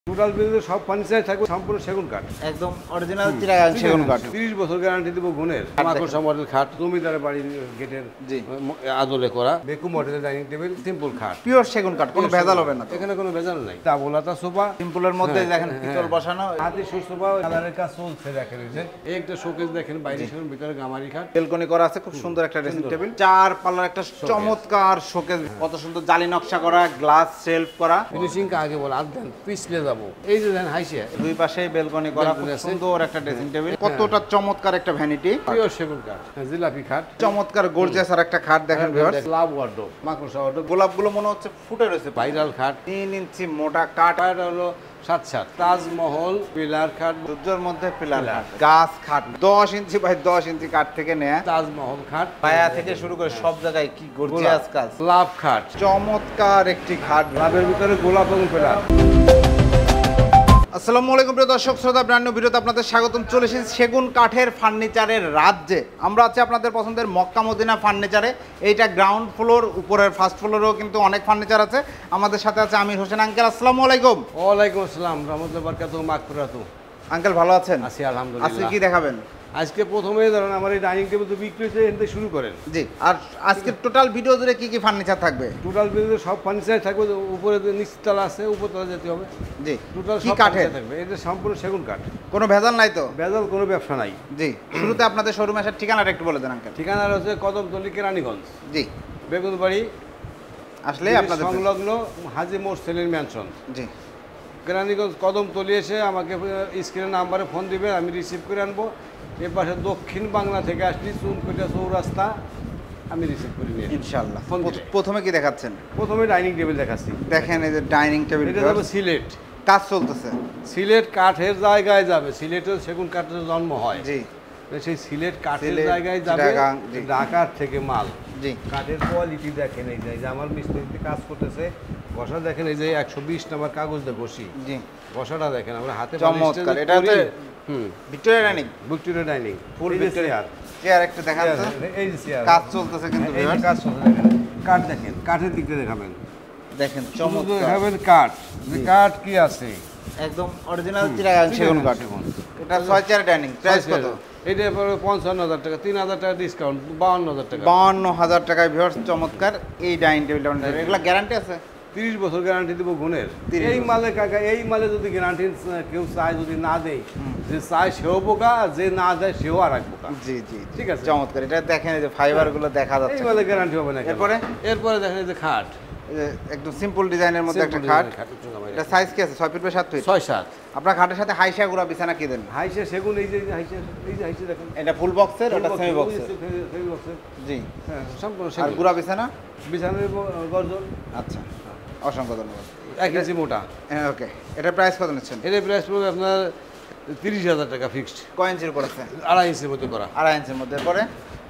Total bill সব furniture থাকবে সম্পূর্ণ সেগুন কাঠ, একদম অরিজিনাল চিটাগাং সেগুন কাঠ। 30 বছর গ্যারান্টি দেব গুণের। মাকড়সা মডেল খাট, জমিদার বাড়ির গেটের আদলে করা, বেকু মডেলের ডাইনিং টেবিল, সিম্পল খাট, পিওর সেগুন কাঠ, কোনো ভেজাল হবে না। এখানে কোনো ভেজাল নাই। ডাবলাতা সোফা, সিম্পলের মধ্যে দেখেন পিতল বসানো, হাতি সোফা, কালারের কাজ চলছে দেখেন। এই একটা শোকেস দেখেন, বাইরে সেগুন, ভিতরে গামারি খাট, বেলকনি করা আছে, খুব সুন্দর একটা ড্রেসিং টেবিল, 4 পাল্লার একটা চমৎকার শোকেস, কত সুন্দর জালি নকশা করা, গ্লাস শেলফ করা, ফিনিশিং কাকে বলে আদন পিছলে যাব। এই যে দেখেন হাইসে দুই পাশে বেলকনি করা, খুব সুন্দর একটা ড্রেসিং টেবিল, কতটা চমৎকার একটা ভ্যানিটি, পিওর সেগুন কাঠ, জিলাপি খাট, চমৎকার গর্জিয়াস আর একটা খাট দেখেন ভিউয়ার্স, স্ল্যাব ওয়ার্ডরোব, মাকড়সা ওয়ার্ডরোব, গোলাপগুলো মনে হচ্ছে ফুটে রয়েছে। ভাইরাল খাট, 3 ইঞ্চি মোটা কাঠ, আর হলো 7 তাজমহল পিলার খাট, সূর্যের মধ্যে পিলার খাট, গাছ খাট 10 ইঞ্চি বাই 10 ইঞ্চি কাঠ থেকে নেয়া, তাজমহল খাট, পায়া থেকে শুরু করে সব জায়গায় কি গর্জিয়াস কাজ, লাভ খাট, চমৎকার একটি খাট, লাভের ভিতরে গোলাপ এবং পিলার। আসসালামু আলাইকুম প্রিয় দর্শক শ্রোতা, ব্র্যান্ড নিউ ভিডিওতে আপনাদের স্বাগতম। চলে এসেছি সেগুন কাঠের ফার্নিচারের রাজ্যে। আমরা আছি আপনাদের পছন্দের মক্কা মদিনা ফার্নিচারে। এইটা গ্রাউন্ড ফ্লোর, উপরের ফার্স্ট ফ্লোরেও কিন্তু অনেক ফার্নিচার আছে। আমাদের সাথে আছে আমির হোসেন আঙ্কেল। আসসালামু আলাইকুম। ওয়ালাইকুম আসসালাম, রহমতুল্লাহ বারাকাতুহু, মাগফিরাতুহু। আঙ্কেল ভালো আছেন? আছি আলহামদুলিল্লাহ। আজকে কি দেখাবেন? আজকে প্রথমে ধরুন আমার এই ডাইনিং টেবিল তো বিক্রি হয়েছে, এতে শুরু করেন। জি, আর আজকে টোটাল ভিডিও জুড়ে কি কি ফার্নিচার থাকবে? টোটাল বিল সব ফার্নিচার থাকবে, উপরে নিচতলা আছে, উপরতলা যেতে হবে। জি, টোটাল কি সব কাঠের থাকবে, এটা সম্পূর্ণ সেগুন কাঠ, কোনো ভেজাল নাই তো? ভেজাল কোনো ব্যবসা নাই। জি, শুরুতে আপনাদের শোরুমে আসার ঠিকানাটা একটু বলে দেন আঙ্কেল। ঠিকানা হচ্ছে কদমতল, কেরানীগঞ্জ। জি, বেগুনবাড়ি আসলে আপনাদের সংলগ্ন হাজি মোরসেলের ম্যানশন। জি, কেরানীগঞ্জ কদমতলি এসে আমাকে স্ক্রিনের নাম্বারে ফোন দিবে, আমি রিসিভ করে আনবো। এর পাশে দক্ষিণ বাংলা থেকে আসলি চুনকুটিয়া চৌরাস্তা, আমি রিসিভ করে নিয়ে ইনশাআল্লাহ। প্রথমে কি দেখাচ্ছেন? প্রথমে ডাইনিং টেবিল দেখাচ্ছি। দেখেন এই যে ডাইনিং টেবিল, এটা যাবে সিলেট, কাজ চলতেছে। সিলেট কাঠের জায়গায় যাবে, সিলেটের সেগুন কাঠের জন্ম হয়। জি, সেই সিলেট কাঠের জায়গায় যাবে, ঢাকার থেকে মাল। জি, কাঠের কোয়ালিটি দেখেন, এই যে আমার মিস্ত্রিতে কাজ করতেছে, ঘষা দেখেন, এই যে 120 নাম্বার কাগজ দিয়ে ঘষি। জি, ঘষাটা দেখেন, আমরা হাতে চমৎকার। এটা হচ্ছে Victoria dining, Victoria dining, full Victoria. Chair একটা দেখাচ্ছেন, এই যে চেয়ার কাজ চলতেছে কিন্তু ভিউয়ার্স, কাজ চলতেছে। দেখেন কাঠ, দেখেন কাঠের দিকটা দেখাবেন, দেখেন চমৎকার দেখাবেন কাঠ, যে কাঠ কি আছে, একদম অরিজিনাল চিটাগাং সেগুন কাঠ। এটা 6 চেয়ার ডাইনিং, প্রাইস কত? এটা পড়বে 55,000 টাকা, 3,000 টাকা ডিসকাউন্ট, 52,000 টাকা। 52,000 টাকায় ভিউয়ার্স চমৎকার এই ডাইনিং টেবিলটা। এগুলা গ্যারান্টি আছে? 30 বছর গ্যারান্টি দেবো গুণের। এই মালে কাকা, এই মালে যদি গ্যারান্টি কেউ চায়, যদি না দেয়, যে চায় সেও বোকা, যে না দেয় সেও আর এক বোকা। জি জি, ঠিক আছে, চমৎকার। এটা দেখেন এই যে ফাইবারগুলো দেখা যাচ্ছে, এই মালে গ্যারান্টি হবে না। এরপরে দেখেন এই যে খাট, একদম সিম্পল ডিজাইনের মধ্যে একটা খাট। এটা সাইজ কি আছে? 6 ফিট বাই 7 ফিট? 6-7। আপনার খাটের সাথে হাইসা গুড়া বিছানা কি দেন? হাইসা সেগুন, এই যে হাইসা, এই যে হাইসা দেখেন, এটা ফুল বক্সের, ওটা সেমি বক্সের। সেমি বক্সের, জি হ্যাঁ, সম্পূর্ণ আর গুড়া বিছানা? বিছানার গর্জন। আচ্ছা, অসংখ্য ধন্যবাদ। 1 ইঞ্চি মোটা। হ্যাঁ, ওকে। এটা প্রাইস কত নিচ্ছেন? এর প্রাইস পড়বে আপনার 30,000 টাকা ফিক্সড। কয় ইঞ্চির উপর আছে? 2.5 ইঞ্চির মধ্যে করা। 2.5 ইঞ্চির মধ্যে। পরে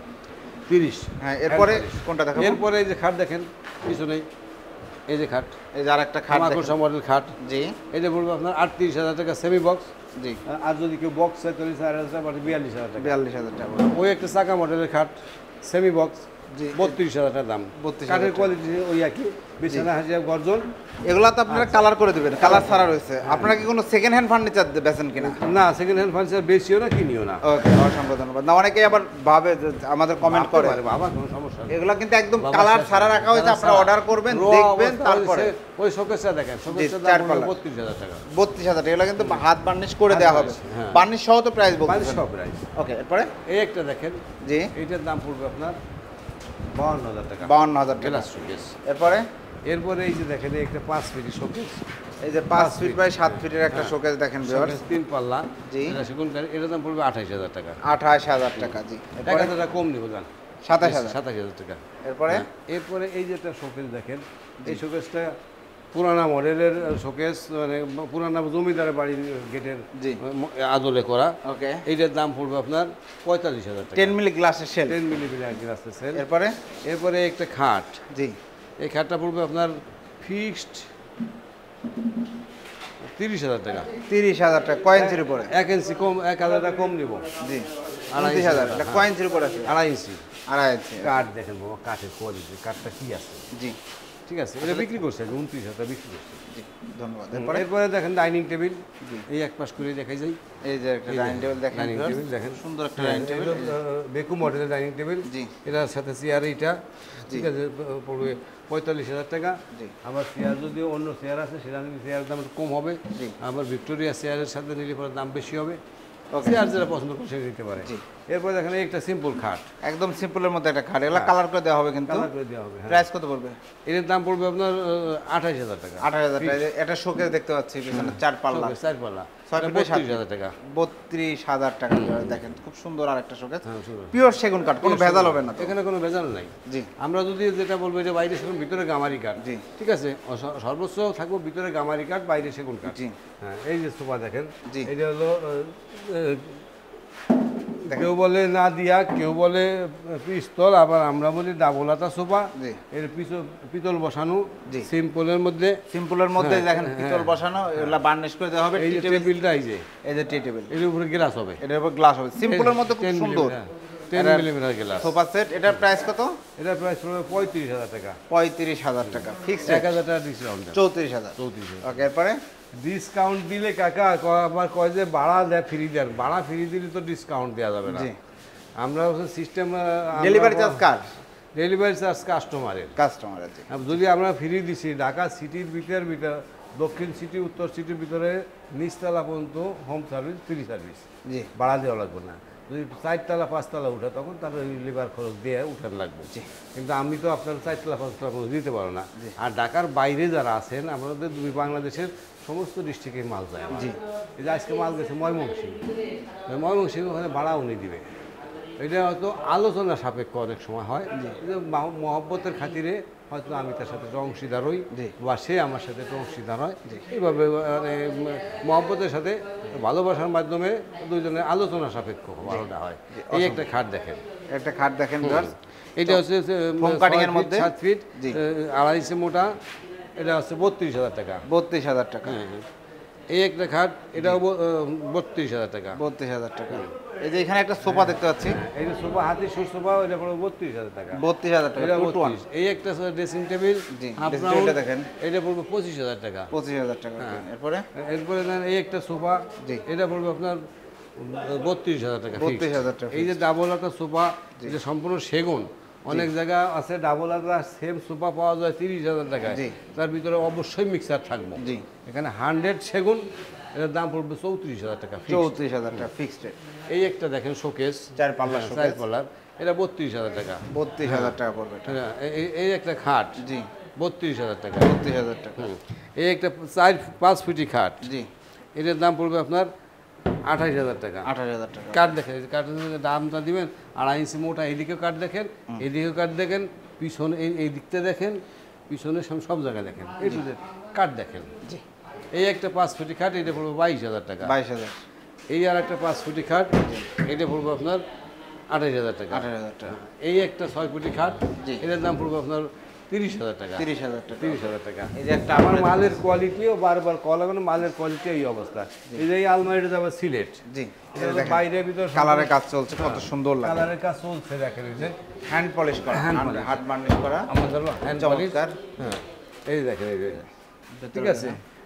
30। হ্যাঁ, এরপরে কোনটা দেখাবো? এরপরে এই যে খাট দেখেন পিছনেই, এই যে খাট, এই যে আরেকটা খাট, মাকড়সা মডেল খাট। জি, এটা পড়বে আপনার 38,000 টাকা সেমি বক্স। জি, আর যদি কেউ বক্স চায় তাহলে 42,000 টাকা। 42,000 টাকা। ওই একটা চাকা মডেলের খাট, সেমি বক্স। জি, 32,000 টাকা দাম। কাঠের কোয়ালিটি ওই একই, বিছানা হাসিয়া গর্জন। এগুলা তো আপনারা কালার করে দিবেন, কালার ছাড়া রয়েছে। আপনারা কি কোনো সেকেন্ড হ্যান্ড ফার্নিচার বেচেন কিনা? না, সেকেন্ড হ্যান্ড ফার্নিচার বেশিও না, কিনিও না। ওকে, অসংখ্য ধন্যবাদ। না, অনেকেই আবার ভাবে, আমাদের কমেন্ট করে, বাবা কোনো সমস্যা নেই, এগুলা কিন্তু একদম কালার ছাড়া রাখা হয়েছে। আপনারা অর্ডার করবেন, দেখবেন, তারপরে ওই শোকেসটা দেখেন, শোকেসটা দাম 32,000 টাকা। 32,000 টাকা। এগুলা কিন্তু হাত বার্নিশ করে দেওয়া হবে, বার্নিশ সহ তো প্রাইস বলবেন? বার্নিশ সহ প্রাইস। ওকে, এরপরে এই একটা দেখেন, জি, এটার দাম পড়বে আপনার 52,000 টাকা। 52,000 টাকা গ্লাস শোকেস। এরপরে এই যে দেখেন, এই একটা 5 ফিট শোকেস, এই যে 5 ফিট বাই 7 ফিটের একটা শোকেস দেখেন ভিউয়ার্স, 3 পাল্লা। জি, এটা সেগুন কাঠ, এটার দাম পড়বে 28,000 টাকা। 28,000 টাকা। জি, 1,000 টাকা কম নিব, জান 27,000 টাকা। এরপরে এই যে একটা শোকেস দেখেন, এই শোকেসটা পুরানা মডেলের শোকেস, মানে পুরানা জমিদারের বাড়ির গেটের আদলে করা। ওকে, এইটার দাম পড়বে আপনার 45,000 টাকা। 10 মিলি গ্লাসের সেল, 10 মিলি গ্লাসের সেল। এরপরে একটা খাট। জি, এই খাটটা পড়বে আপনার ফিক্সড 30,000 টাকা। 30,000 টাকা। কয় ইঞ্চির উপরে? 1 ইঞ্চি কম, 1,000 টাকা কম নিব। জি, 30,000। এটা কয় ইঞ্চির উপরে আছে? 2.5 ইঞ্চি। 2.5 ইঞ্চি। কাঠ দেখেন বাবা, কাঠের কোয়ালিটি, কাঠটা কি আছে। জি, ঠিক আছে, এটা বিক্রি করছে 29,000 বিক্রি করছে। জি ধন্যবাদ। এরপরে দেখেন ডাইনিং টেবিল, এই এক পাশ করে দেখাই যাই। এই যে একটা ডাইনিং টেবিল দেখেন, ডাইনিং টেবিল দেখেন, সুন্দর একটা ডাইনিং টেবিল, বেকু মডেলের ডাইনিং টেবিল। এটার সাথে চেয়ার এইটা, ঠিক আছে, পড়বে 45,000 টাকা। আবার চেয়ার যদি অন্য চেয়ার আছে সেটা চেয়ারের দাম একটু কম হবে। আবার ভিক্টোরিয়া চেয়ারের সাথে নিলে পরে দাম বেশি হবে। চেয়ার যেটা পছন্দ করে সেটা নিতে পারে। এরপরে দেখেন একটা সিম্পল খাট, একদম সিম্পলের মধ্যে একটা খাট, এগুলো কালার করে দেওয়া হবে কিন্তু, কালার করে দেওয়া হবে। প্রাইস কত পড়বে? এর দাম পড়বে আপনার 28,000 টাকা। 28,000 টাকা। এটা শোকেস দেখতে পাচ্ছি পিছনে 4 পাল্লা, 4 পাল্লা, 32,000 টাকা। 32,000 টাকা দেখেন, খুব সুন্দর আরেকটা শোকেস, পিওর সেগুন কাঠ, কোনো ভেজাল হবে না, এখানে কোনো ভেজাল নাই। জি, আমরা যদি যেটা বলবো যে বাইরে সেগুন ভিতরে গামারি কাঠ, জি ঠিক আছে, সর্বোচ্চ থাকবো ভিতরে গামারি কাঠ, বাইরে সেগুন কাঠ। জি হ্যাঁ, এই যে সোফা দেখেন, জি, এটা হলো কেউ বলে না দিয়া, কেউ বলে পিস্তল, আবার আমরা বলি ডাবলাতা সোফা। এর পিতল বসানো, সিম্পলের মধ্যে, সিম্পলের মধ্যে দেখেন পিতল বসানো, এগুলা বার্নিশ করে দেওয়া হবে। এই যে টেবিলটা, এই যে টি টেবিল, এর উপরে গ্লাস হবে, এর উপর গ্লাস হবে, সিম্পলের মধ্যে খুব সুন্দর 10 মিলিমিটার গ্লাস সোফা সেট। এটার প্রাইস কত? এটার প্রাইস পড়বে 35,000 টাকা। 35,000 টাকা ফিক্সড, 1,000 টাকা ডিসকাউন্ট, 34,000। ওকে, এরপরে ডিসকাউন্ট দিলে কাকা আবার কয় যে ভাড়া দেয় ফ্রি দেন, ভাড়া ফ্রি দিলে তো ডিসকাউন্ট দেওয়া যাবে না। আমরা সিস্টেম, ডেলিভারি চার্জ কার? ডেলিভারি চার্জ কাস্টমারের। জি। যদি আমরা ফ্রি দিছি, ঢাকা সিটির ভিতর, দক্ষিণ সিটি, উত্তর সিটির ভিতরে নিচতলা পর্যন্ত হোম সার্ভিস, ফ্রি সার্ভিস, জি, ভাড়া ভাড়া দেওয়া লাগবে না। যদি 4তলা 5তলা উঠে তখন তার লেবার খরচ দিয়ে উঠান লাগবে। কিন্তু আমি তো আপনার 4তলা 5তলা খরচ দিতে পারবো না। আর ঢাকার বাইরে যারা আছেন, আমাদের বাংলাদেশের সমস্ত ডিস্ট্রিক্টে মাল যায়। জি, এই যে আজকে মাল গেছে ময়মনসিংহ, ওখানে ভাড়া উনি দিবে। এটা হয়তো আলোচনা সাপেক্ষ অনেক সময় হয়, যে মহব্বতের খাতিরে হয়তো আমি তার সাথে অংশীদার হই, বা সে আমার সাথে অংশীদার হয়। এইভাবে মানে মহব্বতের সাথে ভালোবাসার মাধ্যমে দুইজনের আলোচনা সাপেক্ষ ভালোটা হয়। এই একটা খাট দেখেন, একটা খাট দেখেন, এটা হচ্ছে 7 ফিট 2.5 মোটা, এটা হচ্ছে 32,000 টাকা। 32,000 টাকা। এই একটা খাট, এটাও 32,000 টাকা। 32,000 টাকা। এই যে এখানে একটা সোফা দেখতে পাচ্ছি, এই যে সোফা, হাতি সুর সোফা, এটা পড়বে 32,000 টাকা। 32,000 টাকা। এই একটা ড্রেসিং টেবিল, টেবিলটা দেখেন, এটা পড়বে 25,000 টাকা। 25,000 টাকা। এরপরে এই একটা সোফা, এটা পড়বে আপনার 32,000 টাকা। 32,000 টাকা। এই যে ডাবল আটা সোফা, এটা সম্পূর্ণ সেগুন। অনেক জায়গা আছে ডাবল আটা সেম সোফা পাওয়া যায় 30,000 টাকায়, তার ভিতরে অবশ্যই মিক্সার থাকবে। এখানে 100 সেগুন, এটার দাম পড়বে 34,000 টাকা। 34,000 টাকা ফিক্সড। এই একটা দেখেন শোকেস, 4 পাল্লার শোকেস, 4 পাল্লার, এটা 32,000 টাকা। 32,000 টাকা পড়বে। এই একটা খাট, জি, 32,000 টাকা। 32,000 টাকা। এই একটা 4-5 ফিটি খাট, জি, এটার দাম পড়বে আপনার 28,000 টাকা। 28,000 টাকা। কাঠ দেখেন, কাঠের দামটা দিবেন 2.5 ইঞ্চি মোটা, এইদিকেও কাঠ দেখেন, এইদিকেও কাঠ দেখেন, পিছনে এই দিকটা দেখেন, পিছনে সব জায়গায় দেখেন, এই কাঠ দেখেন। জি, এই একটা 5 ফুটি খাট, এটা পড়বে 22,000 টাকা। 22,000। এই আর একটা 5 ফুটি খাট, এটা পড়বে আপনার 28,000 টাকা। 28,000 টাকা। এই একটা 6 ফুটি খাট, এটার দাম পড়বে আপনার 30,000 টাকা। 30,000 টাকা। 30,000 টাকা। এই যে একটা আমার মালের কোয়ালিটিও বারবার কল লাগানো, মালের কোয়ালিটি এই অবস্থা। এই যে এই আলমারিটা যাবে সিলেট। জি, বাইরে ভিতর কালারের কাজ চলছে, কত সুন্দর লাগে। কালারের কাজ চলছে দেখেন, এই যে হ্যান্ড পলিশ করা, হাত বার্নিশ করা, আমাদের হলো হ্যান্ড পলিশ। হ্যাঁ, এই দেখেন, এই যে ঠিক আছে।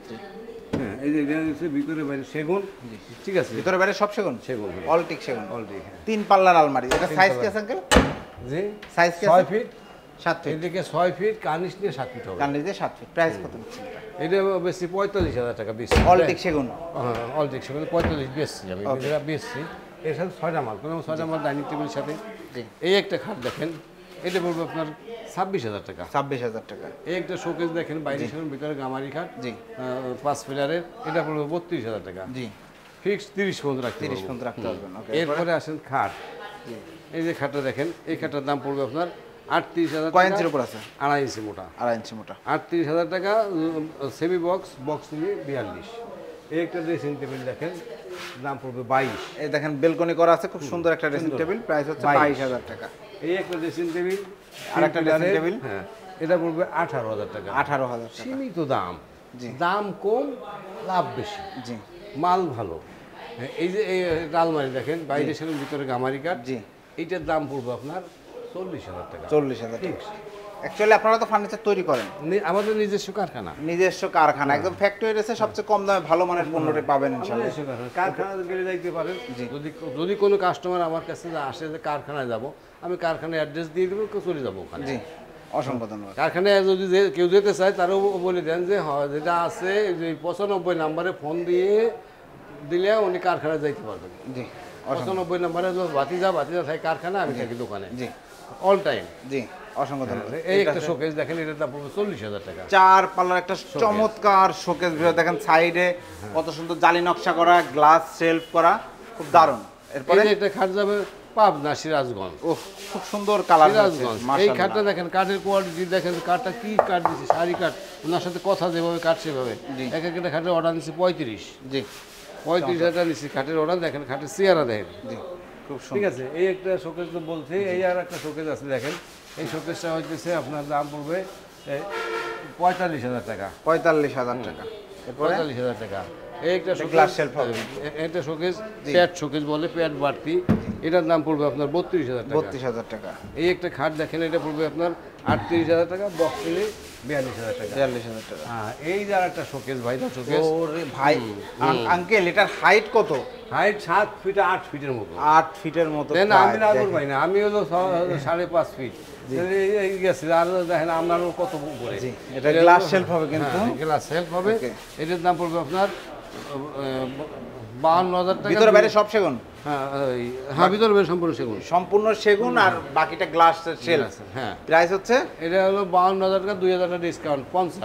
হ্যাঁ, এই যে এটা হচ্ছে ভিতরে বাইরে সেগুন, ঠিক আছে, ভিতরে বাইরে সব সেগুন, সেগুন অলটিক সেগুন, অলটিক। 3 পাল্লার আলমারি। এটা সাইজ কি আছে আঙ্কেল? জি, সাইজ কি 6 ফিট 7 ফিট। এদিকে 6 ফিট, কার্নিশ দিয়ে 7 ফিট হবে। কার্নিশ দিয়ে 7 ফিট। প্রাইস কত নিচ্ছেন? এটা বেশি 45,000 টাকা বেশি। অলটিক সেগুন, হ্যাঁ, অলটিক সেগুন 45 বেশি, আমি এটা বেশি। এর সাথে 6টা মাল, কোনো 6টা মাল ডাইনিং টেবিলের সাথে। এই একটা খাট দেখেন, এটা পড়বে আপনার 26,000 টাকা। 26,000 টাকা। এই একটা শোকেস দেখেন, বাইরে সেগুন, ভিতরে গামারি খাট, জি, 5 ফিলারের, এটা পড়বে 32,000 টাকা। জি, ফিক্সড 30 পর্যন্ত রাখতে 30 পর্যন্ত রাখতে পারবেন। ওকে, এরপরে আসেন খাট। এই যে খাটটা দেখেন, এই খাটটার দাম পড়বে আপনার 38,000 টাকা। কয় ইঞ্চির উপর আছে? 2.5 ইঞ্চি মোটা। 2.5 ইঞ্চি মোটা। 38,000 টাকা। সেমি বক্স, বক্স নিয়ে 42। এই একটা ড্রেসিং টেবিল দেখেন, দাম পড়বে 22। এই দেখেন বেলকনি করা আছে, খুব সুন্দর একটা ড্রেসিং টেবিল, প্রাইস হচ্ছে 22,000 টাকা। এই একটা ড্রেসিং টেবিল, আর একটা ড্রেসিং টেবিল, হ্যাঁ, এটা পড়বে 18,000 টাকা। 18,000 টাকা। সীমিত দাম, জি, দাম কম, লাভ বেশি, জি, মাল ভালো। এই যে এই আলমারি দেখেন, বাইরে সেগুন, ভিতরে গামারি কাঠ। জি, এইটার দাম পড়বে আপনার 40,000 টাকা। 40,000 টাকা। অ্যাকচুয়ালি আপনারা তো ফার্নিচার তৈরি করেন? আমাদের নিজস্ব কারখানা, একদম ফ্যাক্টরি এসে সবচেয়ে কম দামে ভালো মানের পণ্যটি পাবেন ইনশাআল্লাহ। কারখানা গেলে যাইতে পারেন। যদি কোনো কাস্টমার আমার কাছে আসে যে কারখানায় যাব, আমি কারখানায় অ্যাড্রেস দিয়ে দেবো, চলে যাবো ওখানে। জি, অসংখ্য ধন্যবাদ। কারখানায় যদি কেউ যেতে চায় তারও বলে দেন যে যেটা আছে যে 95 নাম্বারে ফোন দিলে উনি কারখানায় যাইতে পারবেন। জি, 95 নাম্বারে বাতিজা থাই কারখানা, আমি থাকি দোকানে। জি, অল টাইম। জি, অসংখ্য ধন্যবাদ। এই একটা শোকেস দেখেন, এটার দাম পড়বে 40,000 টাকা। 4 পাল্লার একটা চমৎকার শোকেস দেখেন, সাইডে কত সুন্দর জালি নকশা করা, গ্লাস শেলফ করা, খুব দারুণ। এরপরে একটা খাট যাবে পাবনা সিরাজগঞ্জ। ওহ, খুব সুন্দর কালার সিরাজগঞ্জ। এই খাটটা দেখেন, কাঠের কোয়ালিটি দেখেন, কাঠটা কি কাঠ দিচ্ছে, শাড়ি কাঠ, ওনার সাথে কথা যেভাবে কাঠ সেভাবে। এক একটা খাটের অর্ডার নিচ্ছে 35। জি, 35,000 নিচ্ছি খাটের অর্ডার। দেখেন খাটের চেয়ারা দেখেন। জি, খুব সুন্দর। ঠিক আছে, এই একটা শোকেস তো বলছি, এই আর একটা শোকেস আছে দেখেন। এই শোকেসটা হচ্ছে আপনার দাম পড়বে 45,000 টাকা। 45,000 টাকা। 45,000 টাকা। এই একটা গ্লাস শেলফ হবে। এটা শোকেস, প্যাড শোকেস বলে, প্যাড বাড়তি। এটার দাম পড়বে আপনার 32,000 টাকা। 32,000 টাকা। এই একটা খাট দেখেন, এটা পড়বে আপনার 38,000 টাকা। বক্স নিলে 42,000 টাকা। 42,000 টাকা। হ্যাঁ, এই যে আর একটা শোকেস ভাই, শোকেস। ওরে ভাই, আঙ্কেল এটার হাইট কত? হাইট 7 ফিট 8 ফিটের মতো। 8 ফিটের মতো। আমি না করব না, আমি হলো 5.5 ফিট। এই গেছে আর দেখেন আপনারও কত উপরে। এটা গ্লাস শেলফ হবে কিন্তু। গ্লাস শেলফ হবে। এটার দাম পড়বে আপনার 52,000 টাকা। ভিতরে বাইরে সব সেগুন? হ্যাঁ, ভিতরে বাইরে সম্পূর্ণ সেগুন। সম্পূর্ণ সেগুন আর বাকিটা গ্লাস শেলফ। হ্যাঁ। প্রাইস হচ্ছে এটা হলো 52,000 টাকা, 2,000 টাকা ডিসকাউন্ট,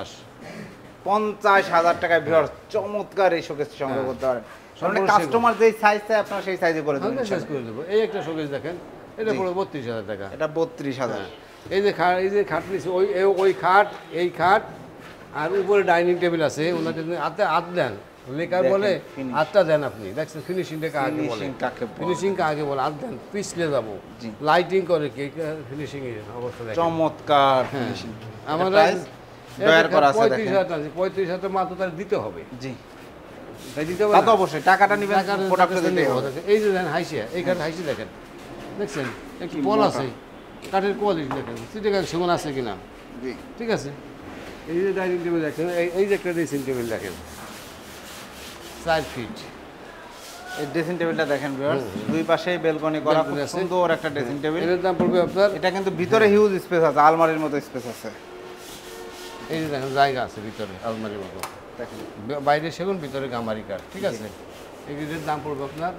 50,000 টাকায় ভিউয়ার্স চমৎকার এই শোকেস সংগ্রহ করতে পারেন। মানে কাস্টমার যেই সাইজ চায় আপনারা সেই সাইজে করে দেবেন। সাইজ করে দেব। এই একটা শোকেস দেখেন, এটা পড়বে 32,000 টাকা। এটা 32,000। এই যে খাট নিচ্ছে, ওই খাট, এই খাট আর উপরে ডাইনিং টেবিল আছে, ওনাকে হাত দেন, লেকার বলে হাতটা দেন আপনি। দেখছেন ফিনিশিংটাকে আগে বলে, ফিনিশিংটা আগে বলে, হাত দেন, পিছলে যাবো। লাইটিং করে কি ফিনিশিং এর অবস্থা দেখেন, চমৎকার ফিনিশিং। আমাদের দয়ার করা আছে দেখেন। 35,000 টাকা মাত্র তার দিতে হবে। জি, তাই দিতে হবে। তা তো অবশ্যই টাকাটা নেবেন, প্রোডাক্টটা দিতে হবে। এই যে দেখেন হাইসিয়া, এই খাট হাইসি দেখেন, দেখছেন একটু বল আছে, কাঠের কোয়ালিটি দেখেন, সিটিকাল সেগুন আছে কিনা। জি, ঠিক আছে। এই যে ডাইনিং টেবিল দেখেন, এই যে একটা ড্রেসিং টেবিল দেখেন 4 ফিট। এই ড্রেসিং টেবিলটা দেখেন ভিউয়ার্স, দুই পাশেই বেলকনি করা, খুব সুন্দর একটা ড্রেসিং টেবিল। এর দাম পড়বে আপনার, এটা কিন্তু ভিতরে হিউজ স্পেস আছে, আলমারির মতো স্পেস আছে। এই যে দেখেন জায়গা আছে ভিতরে আলমারির মতো দেখেন, বাইরে সেগুন, ভিতরে গামারি কাঠ। ঠিক আছে। এগুলির দাম পড়বে আপনার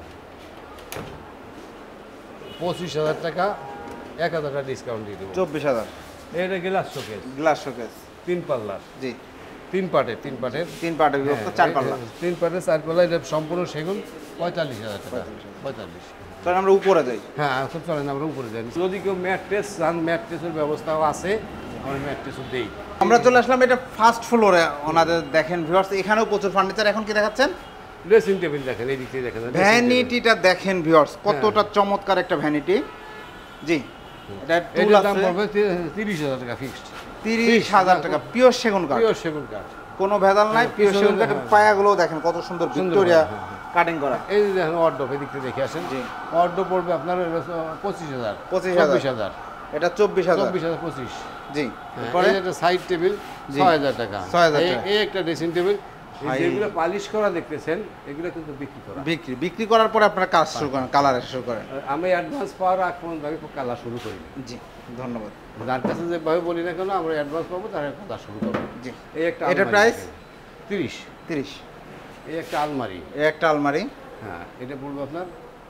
25,000 টাকা, 1,000 টাকা ডিসকাউন্ট দিয়ে দেবো। 24,000। এটা গ্লাস শোকেস, গ্লাস শোকেস 3 পাল্লার। জি, 3 পার্টের 3 পার্টে বিভক্ত, 4 পাল্লা। 3 পার্টের 4 পাল্লা। এটা সম্পূর্ণ সেগুন, 45,000 টাকা। 45। তাহলে আমরা উপরে যাই। হ্যাঁ, এখন চলেন আমরা উপরে যাই। যদি কেউ ম্যাট্রেস চান, ম্যাট্রেসের ব্যবস্থাও আছে, আমরা ম্যাট্রেসও দেই। আমরা চলে আসলাম এটা ফার্স্ট ফ্লোরে ওনাদের। দেখেন ভিউয়ার্স, এখানেও প্রচুর ফার্নিচার। এখন কি দেখাচ্ছেন? ড্রেসিং টেবিল দেখেন, এই দিক থেকে দেখেন, ভ্যানিটিটা দেখেন ভিউয়ার্স, কতটা চমৎকার একটা ভ্যানিটি। জি, এটা টুল আছে। দাম পড়বে 30,000 টাকা ফিক্সড। 30,000 টাকা। পিওর সেগুন কাঠ, পিওর সেগুন কাঠ, কোনো ভেজাল নাই। পিওর সেগুন কাঠ। পায়াগুলো দেখেন কত সুন্দর ভিক্টোরিয়া কাটিং করা। এই যে দেখেন ওয়ার্ডরোব, এই দিক থেকে দেখে আসেন। জি, ওয়ার্ডরোব পড়বে আপনার 25,000। 25,000। এটা 24,000। 25,000। জি, এরপরে একটা সাইড টেবিল 6,000 টাকা। 6,000 টাকা। এই একটা ড্রেসিং টেবিল, যেগুলো পালিশ করা দেখতেছেন, এগুলো কিন্তু বিক্রি করার পরে আপনারা কাজ শুরু করেন, কালার শুরু করেন। আমি অ্যাডভান্স পাওয়ার আগ পর্যন্ত আমি কালার শুরু করি। জি, ধন্যবাদ। যার কাছে যেভাবে বলি না কেন, আমরা অ্যাডভান্স পাবো, তার কালার শুরু করবো। জি, এই একটা এটা প্রাইস 30। এই একটা আলমারি, আলমারি। হ্যাঁ, এটা পড়বে আপনার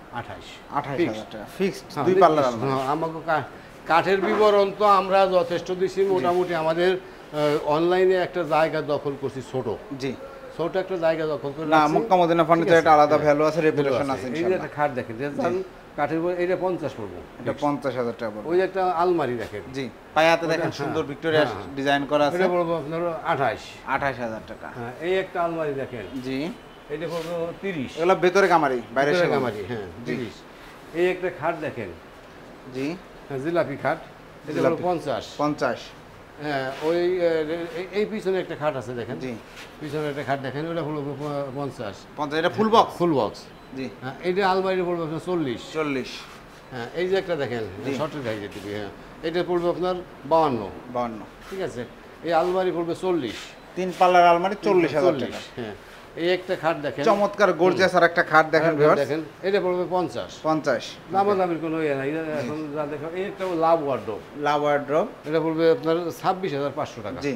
28,000 টাকা ফিক্সড। 2 পাল্লার আলমারি। আমাকে কাঠের বিবরণ তো আমরা যথেষ্ট দিছি। মোটামুটি আমাদের অনলাইনে একটা জায়গা দখল করছি, ছোট। জি, ছোট একটা জায়গা দখল করে না, মক্কা মদিনা ফার্নিচার একটা আলাদা ভ্যালু আছে, রেপুটেশন আছে। এই যে একটা খাট দেখেন, কাঠের এটা 50 পড়বে। এটা 50,000 টাকা পড়বে। ওই যে একটা আলমারি দেখেন, জি, পায়াতে দেখেন সুন্দর ভিক্টোরিয়া ডিজাইন করা আছে। এটা পড়বে আপনার 28,000 টাকা। হ্যাঁ, এই একটা আলমারি দেখেন। জি, এটা পড়বে 30। এগুলো ভেতরে গামারি, বাইরে গামারি। হ্যাঁ, 30। এই একটা খাট দেখেন। জি, জিলাপি খাট, এটা হলো 50। হ্যাঁ, ওই এই পিছনে একটা খাট আছে দেখেন। জি, পিছনে একটা খাট দেখেন, ওটা হলো 50। এটা ফুল বক্স। জি, হ্যাঁ, এটা আলমারি পড়বে 40। হ্যাঁ এই যে একটা দেখেন শর্টের গাড়ি যেতে হ্যাঁ এটা পড়বে আপনার 52 ঠিক আছে। এই আলমারি পড়বে 40 3 পাল্লার আলমারি 40,000 টাকা। হ্যাঁ এই একটা খাট দেখেন চমৎকার গর্জিয়াস আর একটা খাট দেখেন ভিউয়ার্স, দেখেন এটা পড়বে 50 দামাদামির কোনো ইয়ে নাই। এখন যা দেখো এই একটা লাভ ওয়ার্ডরোব এটা পড়বে আপনার 26,500 টাকা। জি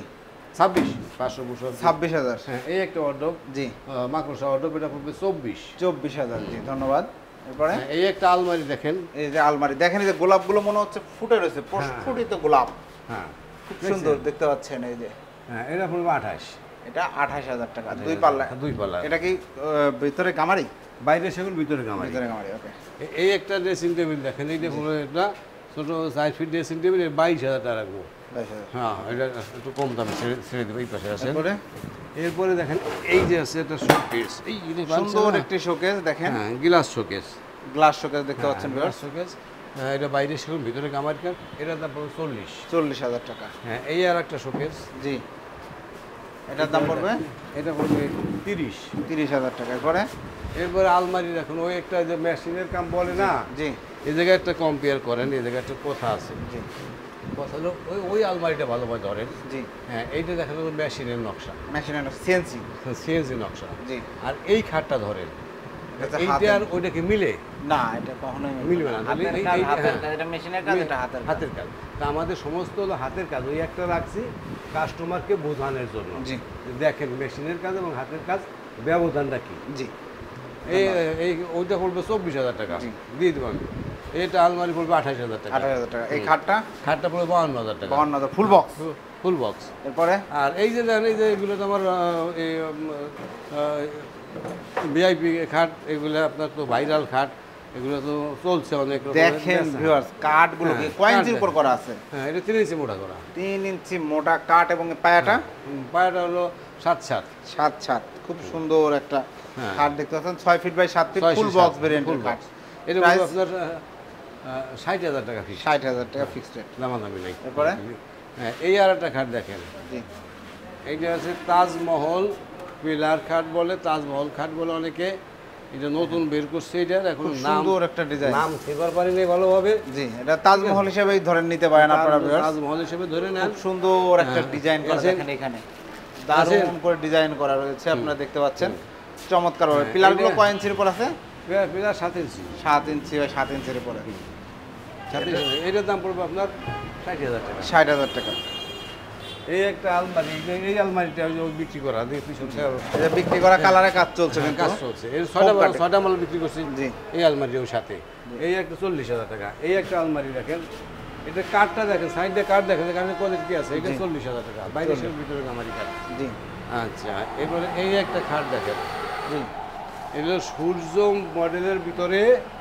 26,500 হ্যাঁ এই একটা ওয়ার্ডরোব জি মাকড়সা ওয়ার্ডরোব এটা পড়বে 24,000 জি ধন্যবাদ। এরপরে এই একটা আলমারি দেখেন, এই যে আলমারি দেখেন, এই যে গোলাপগুলো মনে হচ্ছে ফুটে রয়েছে, প্রস্ফুটিত গোলাপ। হ্যাঁ খুব সুন্দর দেখতে পাচ্ছেন। এই যে হ্যাঁ এটা পড়বে 28, এটা 28,000 টাকা। 2 পাল্লা। এটা কি ভিতরে গামারি? বাইরে সেগুন ভিতরে গামারি। ওকে। এই একটা ড্রেসিং টেবিল দেখেন, এইটা পুরো একটা ছোট 4 ফিট ড্রেসিং টেবিল 22,000 টাকা রাখবো। হ্যাঁ এটা একটু কম দামে ছেড়ে দেবো। এই পাশে আছে। এরপরে দেখেন এই যে আছে একটা শোকেস, এই সুন্দর একটি শোকেস দেখেন। হ্যাঁ গ্লাস শোকেস দেখতে পাচ্ছেন ভিউয়ার্স। শোকেস এটা বাইরে সেগুন ভিতরে গামারি কাঠ, এটার দাম পড়বে 40,000 টাকা। হ্যাঁ এই আর একটা শোকেস জি এটার দাম পড়বে, এটা পড়বে 30,000 টাকা। এরপরে আলমারি দেখুন, ওই একটা যে মেশিনের কাম বলে না, জি এই জায়গায় একটা কম্পেয়ার করেন, এই জায়গায় একটা কথা আছে। জি কথা হলো ওই আলমারিটা ভালোভাবে ধরেন। জি হ্যাঁ এইটা দেখা যাবে মেশিনের নকশা, সিএনসি নকশা। জি আর এই খাটটা ধরেন, এইটা আর ওইটাকে মিলে না, এটা কখনোই মিলবে না। এটা মেশিনের কাজ, এটা হাতের কাজ। তা আমাদের সমস্ত হলো হাতের কাজ। ওই একটা রাখছি কাস্টমারকে বোঝানোর জন্য। জি দেখেন মেশিনের কাজ এবং হাতের কাজ ব্যবধানটা কি। জি এই ওইটা পড়বে 24,000 টাকা দিয়ে দেবো আমি। এটা আলমারি পড়বে 28,000 টাকা। এই খাটটা পড়বে 52,000 টাকা। 52,000 ফুল বক্স। এরপরে আর এই যে দেখেন, এই যে এগুলো তো আমার ভিআইপি খাট, এগুলো আপনার তো ভাইরাল খাট, এগুলো তো চলছে অনেক। দেখেন ভিউয়ার্স কাঠগুলো কি কয় ইঞ্চির উপর করা আছে? হ্যাঁ এটা 3 ইঞ্চি মোটা করা, 3 ইঞ্চি মোটা কাঠ। এবং পায়াটা হলো 7 খুব সুন্দর একটা খাট দেখতে পাচ্ছেন। 6 feet by 7 feet full box ভেরিয়েন্টের খাট। এটা আপনার 60,000 টাকা ফিক্স। 60,000 টাকা ফিক্সড রেট, দামাদামি নাই। এরপরে হ্যাঁ এই আর একটা খাট দেখেন, জি এইটা আছে তাজমহল পিলার খাট বলে, তাজমহল খাট বলে অনেকে। এটা নতুন বের করছে, এটার এখন সুন্দর একটা ডিজাইন, নাম ফেভার পারি নাই ভালোভাবে। জি এটা তাজমহল হিসেবেই ধরেন নিতে পারেন আপনারা। তাজমহল হিসেবে ধরে নেন। খুব সুন্দর একটা ডিজাইন করা দেখেন, এখানে দারুণ করে ডিজাইন করা রয়েছে, আপনারা দেখতে পাচ্ছেন চমৎকার ভাবে। পিলারগুলো কয় ইঞ্চির উপর আছে? পিলার 7 ইঞ্চি। 7 ইঞ্চি বা 7 ইঞ্চির উপরে। এটার দাম পড়বে আপনার 60,000 টাকা। 60,000 টাকা। এই একটা আলমারি, এই আলমারিটা বিক্রি করা বিক্রি করা কালারে কাজ চলছে, কাজ চলছে। এই 6টা মাল বিক্রি করছি। জি এই আলমারি ওর সাথে এই একটা 40,000 টাকা। এই একটা আলমারি দেখেন, এটা কাঠটা দেখেন, সাইডে কাঠ দেখেন, এখানে কোয়ালিটি আছে। এটা 40,000 টাকা, বাইরে ভিতরে আলমারি কাঠ। জি আচ্ছা এরপরে এই একটা খাট দেখেন, জি এগুলো সূর্য মডেলের ভিতরে,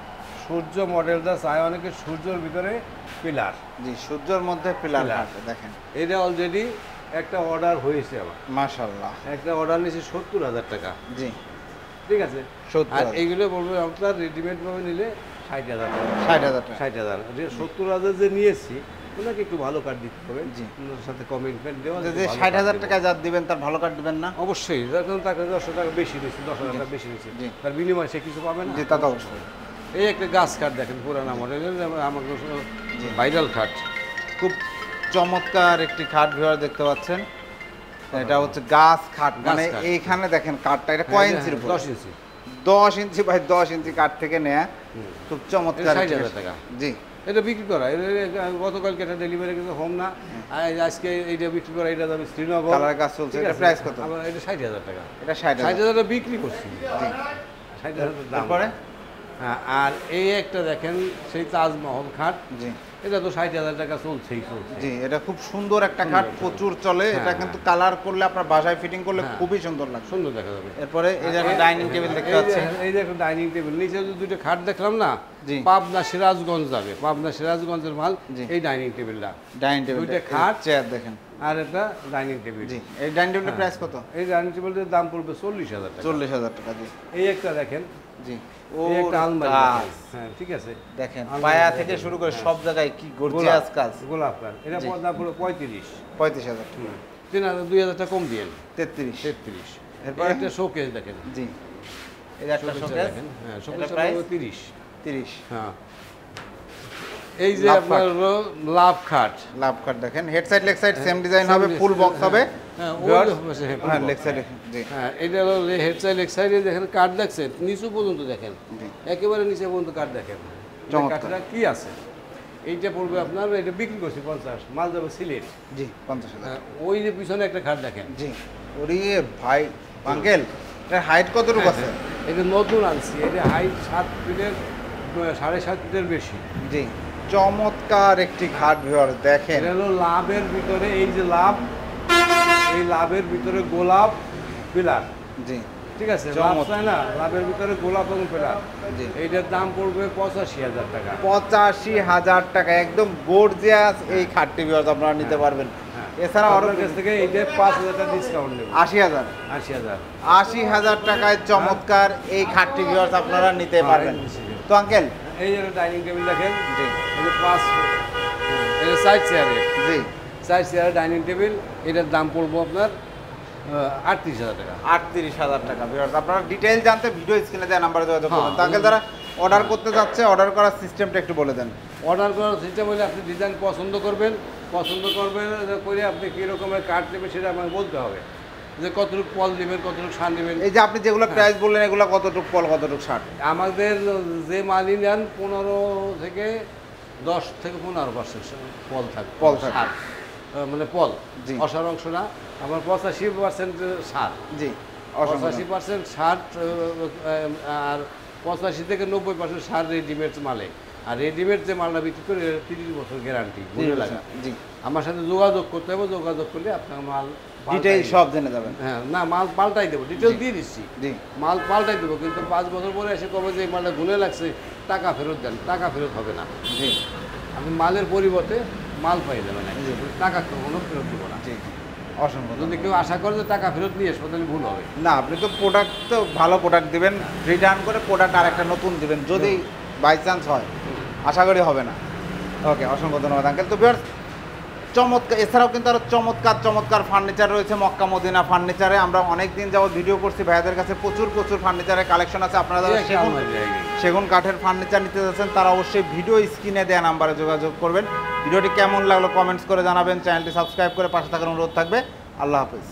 সূর্য মডেলটা চায় অনেকে, সূর্যের ভিতরে পিলার। জি সূর্যের মধ্যে পিলার দেখেন। এটা অলরেডি একটা অর্ডার হয়েছে আমার, মাশাআল্লাহ। একটা অর্ডার নিয়েছে 70,000 টাকা। জি ঠিক আছে। আর এইগুলো বলবো আপনার রেডিমেড ভাবে নিলে 60,000 টাকা। 60,000 70,000 যে নিয়েছি ওনাকে একটু ভালো কার্ড দিতে হবে। জি ওনার সাথে কমিটমেন্ট দেওয়া। যে 60,000 টাকা যা দিবেন তার ভালো কার্ড দিবেন না? অবশ্যই, যখন তাকে 10 টাকা বেশি দিয়েছি, 10,000 টাকা বেশি দিয়েছি, তার বিনিময়ে সে কিছু পাবে না। জি তা তো অবশ্যই। এই একটা গাছ কাঠ দেখেন, পুরানা মডেলের, আমার ভাইরাল খাট। খুব চমৎকার একটি খাট ভিউয়ার দেখতে পাচ্ছেন। এটা হচ্ছে গাছ খাট, মানে এইখানে দেখেন কাঠটা এটা কয় ইঞ্চির উপর? 10 ইঞ্চি। 10 ইঞ্চি বাই 10 ইঞ্চি কাঠ থেকে নেয়া, খুব চমৎকার। 60,000 টাকা। জি এটা বিক্রি করা, গতকালকে এটা ডেলিভারি কিন্তু হোম না, আজকে এইটা বিক্রি করা, এটা যাবে শ্রীনগর। কালার কাজ চলছে। এটা প্রাইস কত? এটা 60,000 টাকা। এটা 60,000 টাকা বিক্রি করছি। জি 60,000 দাম। পরে হ্যাঁ আর এই একটা দেখেন সেই তাজমহল খাট। জি এটা তো 60,000 টাকা চলছেই চলছে। জি এটা খুব সুন্দর একটা খাট, প্রচুর চলে। এটা কিন্তু কালার করলে আপনার বাসায় ফিটিং করলে খুবই সুন্দর লাগবে, সুন্দর দেখা যাবে। এরপরে এই যে একটা ডাইনিং টেবিল দেখতে পাচ্ছেন, এই যে একটা ডাইনিং টেবিল, নিচে যে দুটো খাট দেখলাম না, পাবনা সিরাজগঞ্জ যাবে, পাবনা সিরাজগঞ্জের মাল। এই ডাইনিং টেবিলটা, দুইটা খাট, চেয়ার দেখেন, আর একটা ডাইনিং টেবিল। জি এই ডাইনিং টেবিলের প্রাইস কত? এই ডাইনিং টেবিলের দাম পড়বে 40,000 টাকা। 40,000 টাকা। জি এই একটা দেখেন, জি এই একটা আলমারি। হ্যাঁ ঠিক আছে, দেখেন পায়া থেকে শুরু করে সব জায়গায় কি গর্জিয়াস কাজ, গোলাপ কাজ। এটা দাম পড়বে 35,000 টাকা। 2,000 টাকা কম দিয়েন, 33। এরপর একটা শোকেস দেখেন। জি এই একটা শোকেস দেখেন। হ্যাঁ শোকেসটা পড়বে 30। হ্যাঁ এই যে আপনার হলো লাভ খাট দেখেন head side leg side same design হবে, ফুল বক্স হবে। হ্যাঁ লেগ সাইড, হ্যাঁ এটা হলো হেড সাইড লেগ সাইডে দেখেন কাঠ দেখছেন নিচু পর্যন্ত দেখেন, একেবারে নিচে পর্যন্ত কাঠ দেখেন। কাঠটা কি আছে এইটা পড়বে আপনার, এটা বিক্রি করছি 50, মাল যাবে সিলেট। জি 50,000। ওই যে পিছনে একটা খাট দেখেন। জি ওরে ভাই আঙ্কেল, এর হাইট কতটুকু আছে? এটা নতুন আনছি, এটা হাইট 7 ফিটের 7.5 ফিটের বেশি। জি চমৎকার একটি খাট ভিউয়ার দেখেন। এটা হলো লাভের ভিতরে, এই যে লাভ, এই লাভের ভিতরে গোলাপ পিলার। জি ঠিক আছে, লাভ চাই না, লাভের ভিতরে গোলাপ এবং পিলার। জি এইটার দাম পড়বে 85,000 টাকা। 85,000 টাকা, একদম গর্জিয়াস এই খাটটি ভিউয়ার আপনারা নিতে পারবেন। এছাড়া অর্ডার কাছ থেকে এইটা 5,000 টাকা ডিসকাউন্ট নেব। 80,000 টাকায় চমৎকার এই খাটটি ভিউয়ার আপনারা নিতে পারবেন। তো আঙ্কেল এই যে ডাইনিং টেবিল দেখেন, জি এই যে 5 এটা সাইড চেয়ারে, জি সাইড চেয়ারে ডাইনিং টেবিল, এটার দাম পড়বো আপনার 38,000 টাকা। 38,000 টাকা ভিউয়ার্স। আপনারা ডিটেইল জানতে ভিডিও স্ক্রিনে দেওয়া নম্বরে যোগাযোগ করুন। তো আঙ্কেল যারা অর্ডার করতে যাচ্ছে, অর্ডার করার সিস্টেমটা একটু বলে দেন। অর্ডার করার সিস্টেম হলে আপনি ডিজাইন পছন্দ করবেন করে আপনি কী রকমের কাঠ নেবেন সেটা আমাকে বলতে হবে, যে কতটুকু পল নেবেন, কতটুকু সার নেবেন। এই যে আপনি যেগুলো প্রাইস বললেন, এগুলো কতটুকু পল কতটুকু সার? আমাদের যে মালই নেন 15 থেকে 10 থেকে 15% পল থাকে, সার মানে পল, অসার অংশ না। আমার 85% সার। জি 85% সার, আর 85 থেকে 90% সার রেডিমেড মালে। আর রেডিমেড যে মালটা বিক্রি করে 30 বছর গ্যারান্টি বুঝে লাগা। জি আমার সাথে যোগাযোগ করতে হবে, যোগাযোগ করলে আপনার মাল ডিটেইল সব জেনে যাবেন। হ্যাঁ না, মাল পাল্টাই দেবো, ডিটেল দিয়ে দিচ্ছি। জি মাল পাল্টাই দেবো, কিন্তু 5 বছর পরে এসে কবে যে এই মালটা গুনে লাগছে, টাকা ফেরত দেন, টাকা ফেরত হবে না। জি আপনি মালের পরিবর্তে মাল পাই যাবেন, টাকা কখনো ফেরত দেবো না। জি অসংখ্য। যদি কেউ আশা করে যে টাকা ফেরত নিয়ে আসবো তাহলে ভুল হবে। না, আপনি তো প্রোডাক্ট তো ভালো প্রোডাক্ট দিবেন, রিটার্ন করে প্রোডাক্ট আর একটা নতুন দিবেন, যদি বাই চান্স হয়, আশা করি হবে না। ওকে, অসংখ্য ধন্যবাদ আঙ্কেল। তো ভিউয়ার্স চমৎকার, এছাড়াও কিন্তু আরও চমৎকার ফার্নিচার রয়েছে মক্কা মদিনা ফার্নিচারে। আমরা অনেক দিন যাবত ভিডিও করছি, ভাইয়াদের কাছে প্রচুর ফার্নিচারের কালেকশন আছে। আপনারা যারা সেগুন কাঠের ফার্নিচার নিতে যাচ্ছেন, তারা অবশ্যই ভিডিও স্ক্রিনে দেওয়া নাম্বারে যোগাযোগ করবেন। ভিডিওটি কেমন লাগলো কমেন্টস করে জানাবেন, চ্যানেলটি সাবস্ক্রাইব করে পাশে থাকার অনুরোধ থাকবে। আল্লাহ হাফেজ।